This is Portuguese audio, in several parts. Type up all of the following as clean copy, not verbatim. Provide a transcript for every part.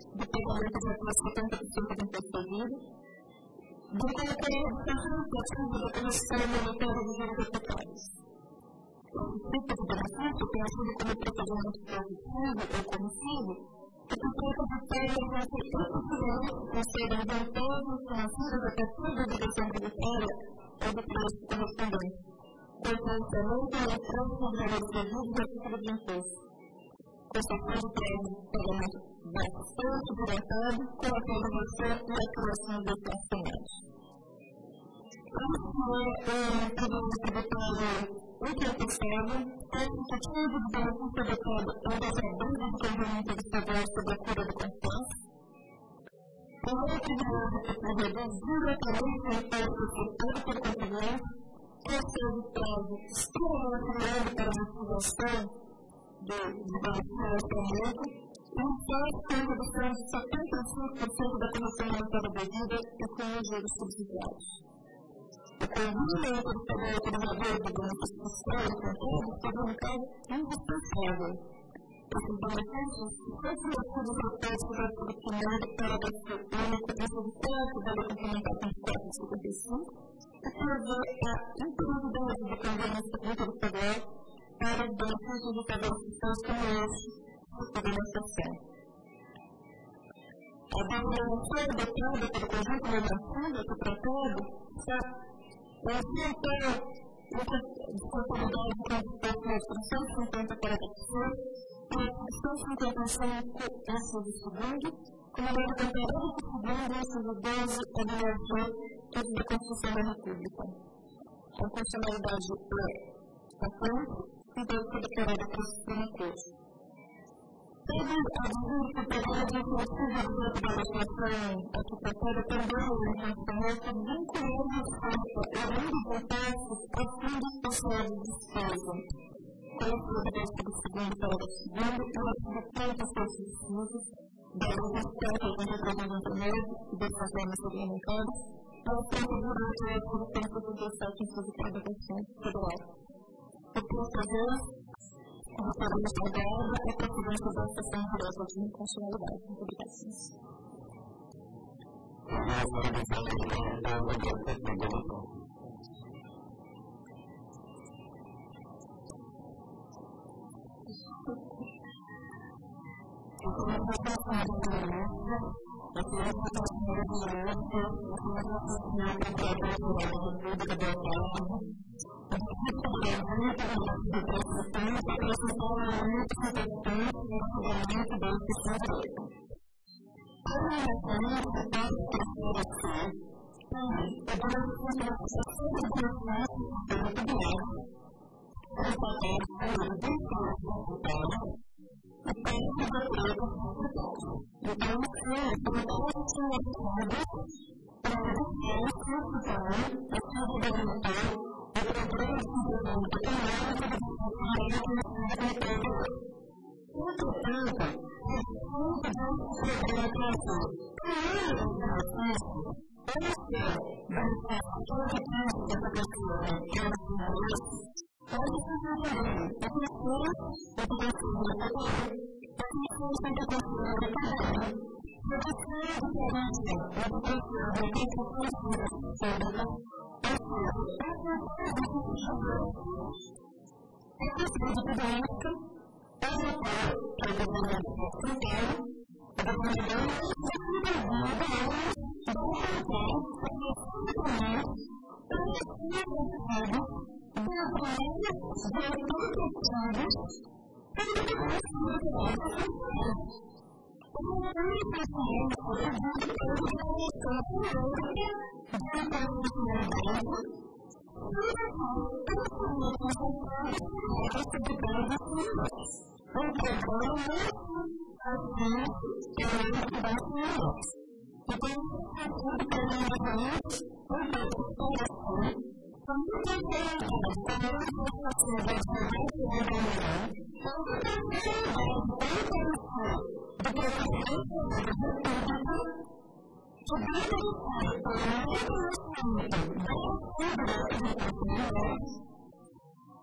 do pagamento de até 70% do imposto devido, do colocar a redução significativa da correção monetária dos juros hipotecários. Esse tipo de benefício tem sido como procedimento positivo ou comissivo, que se trata de termos que concedem vantagens financeiras a partir da obrigação tributária ou do preço correspondente, conforme a trânsito de valores devidos a título de imposto. Concessão de prazo de pagamento bastante dilatado, com a programação e a criação dos placionados. Este é um tribunal tributário ultrapassado, constitutivo de benefício adequado ao desabrigo do conveniente estadual sobre a cura do consórcio. É um tribunal que reduz diretamente o imposto efetivo por contribuinte, concede prazo extremamente longo para a mitigação do benefício ao orçamento e faz com a redução de 75% da comissão monetária devida e com os juros subsidiados. O convívio entre o utilizador do benefício fiscal e controle seria um caso indispensável. Esses benefícios são criativos no texto do artigo 1º do parágrafo único do substrato da Lei Complementar 2455, que prevê a impossibilidade do convênio interestadual para os benefícios de tabela fiscal como esse, de administração. A determinação adotada pelo conjunto normativo aqui tratado está orientada de conformidade com o disposto na instrução 50 parágrafo 6 e a instrução 55 inciso 2º, como lei temporária do segundo inciso 12 a linha G da Constituição da República. A funcionalidade é patente e deve ser declarada para o Supremo Corte. Todo advir que o programa de incentivo da legislação aqui tratada também é inconstitucional por vincular a resposta além dos impostos ao fundo especial de despesa, conhecido do artigo 2º, parágrafo 2º e o artigo 30 incisos da Lei 24.83/99 e das conformes regulamentares, ao proceder ao artigo 177, inciso 4 da Constituição Federal. O proceder a reforma estadual é procedente da estação direta de inconstitucionalidade em publicações.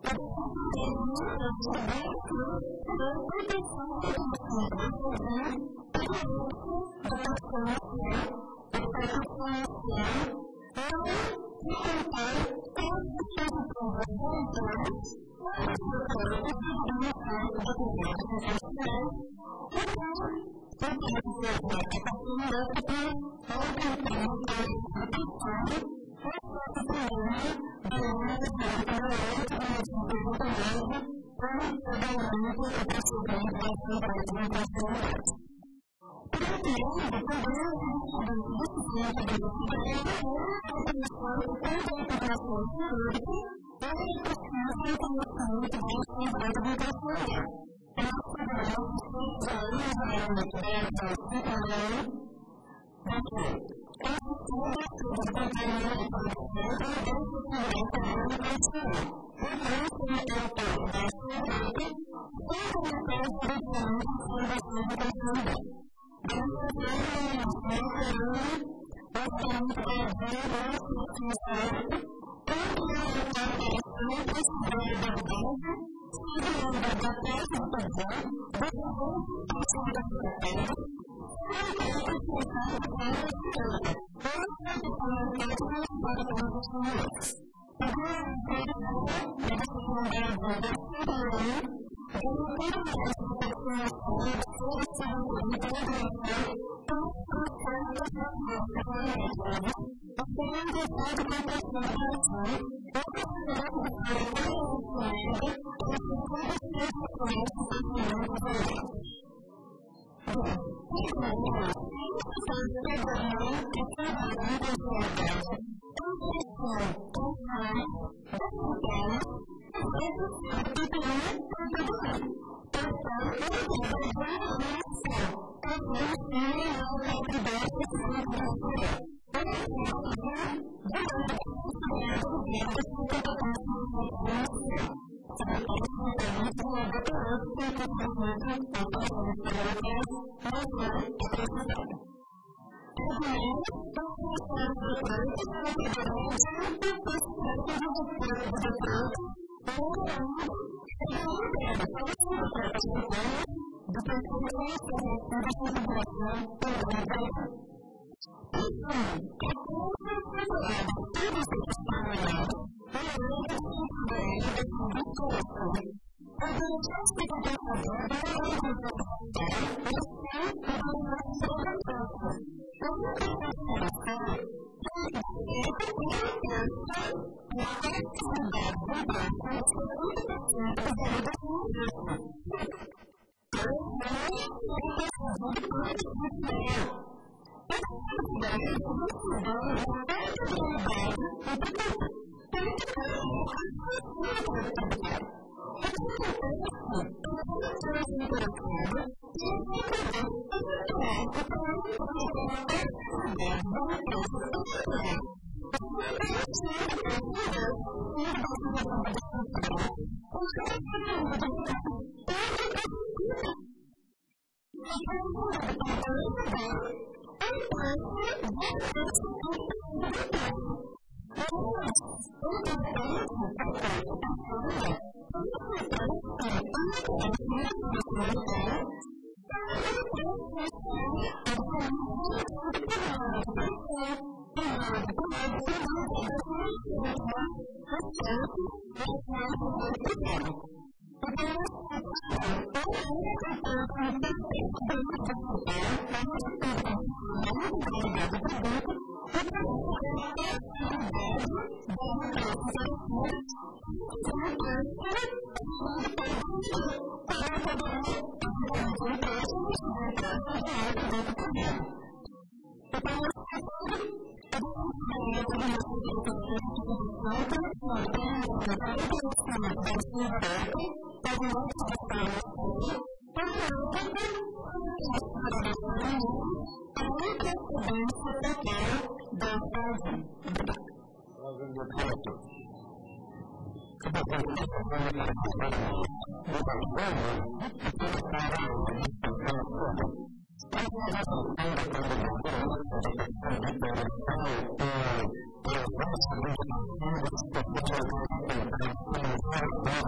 Thank you.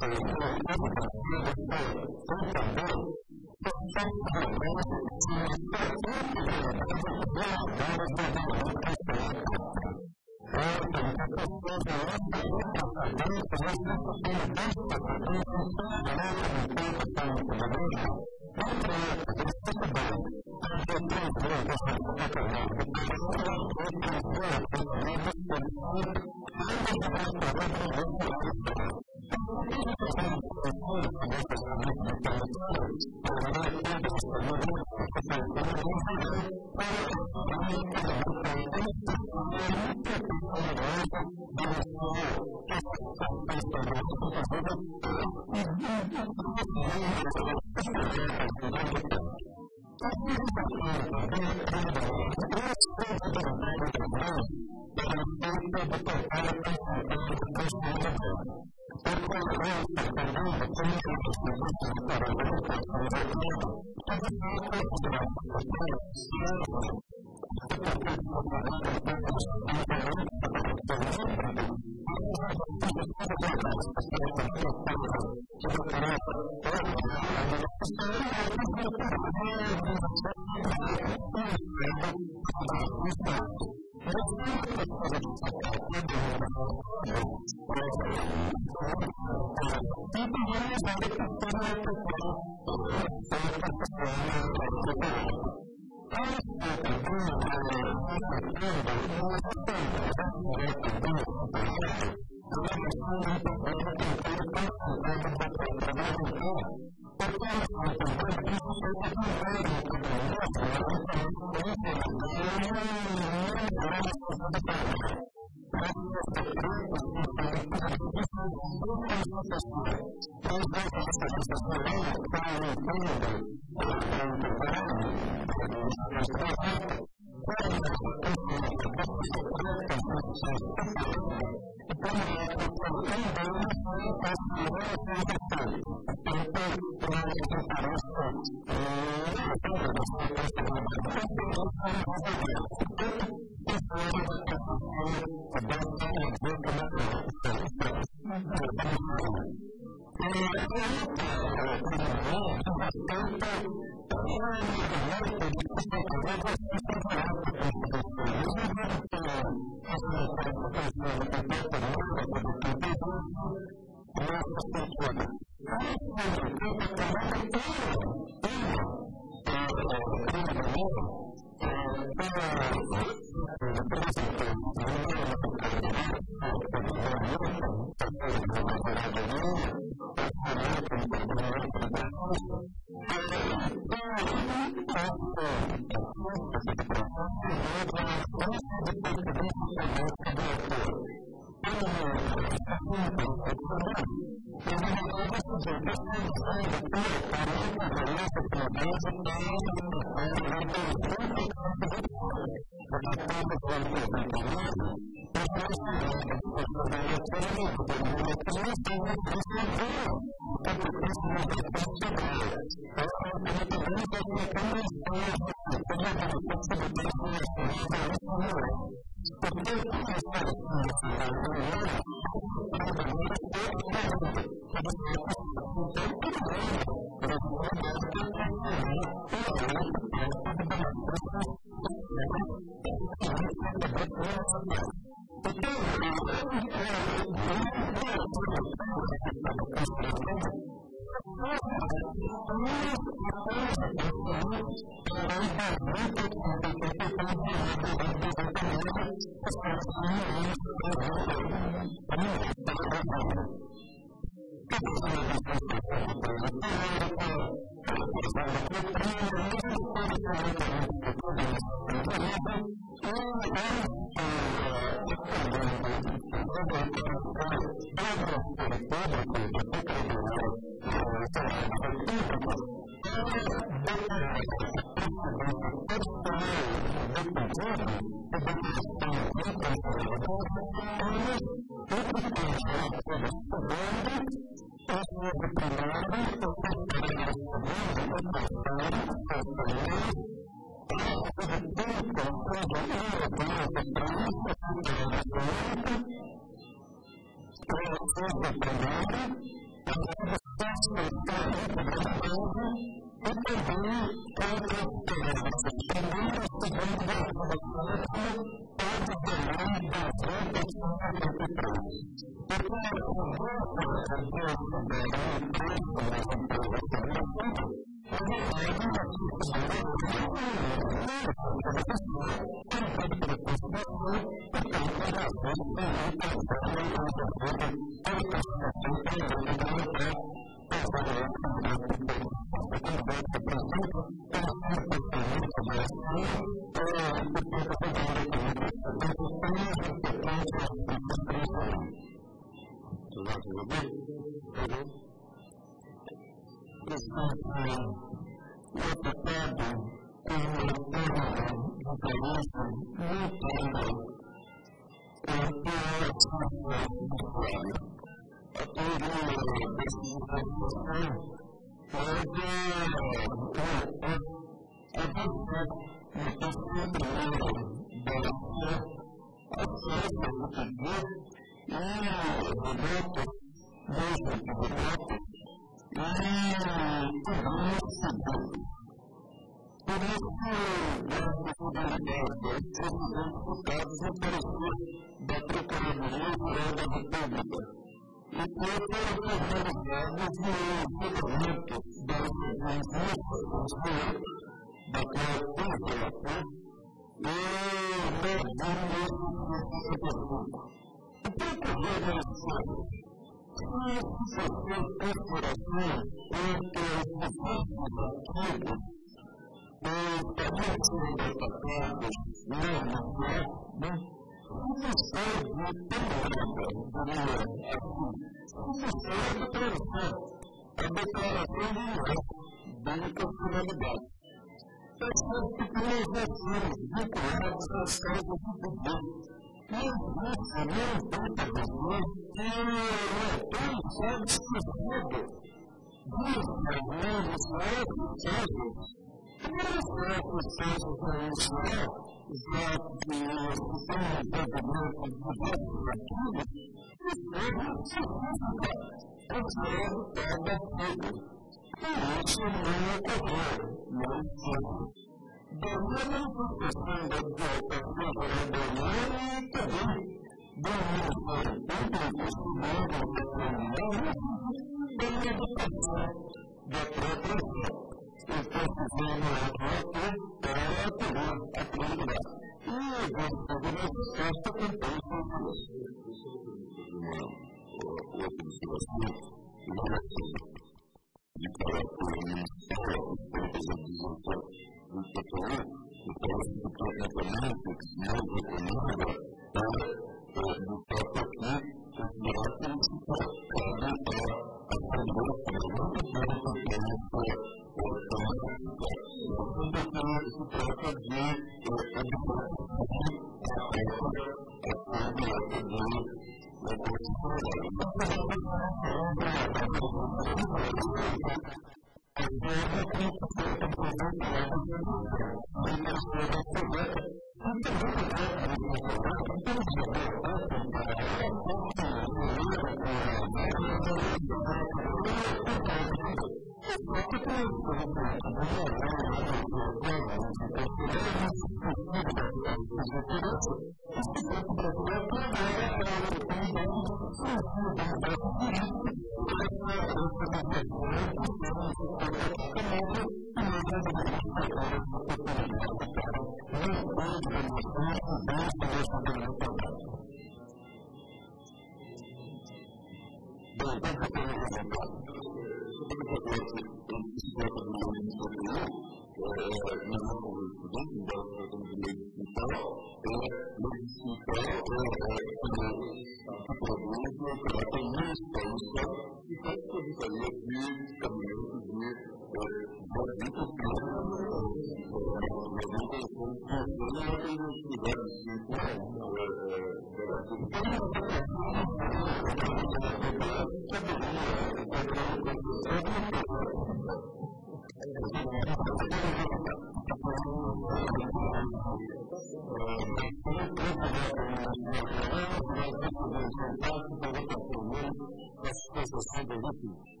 Sensação do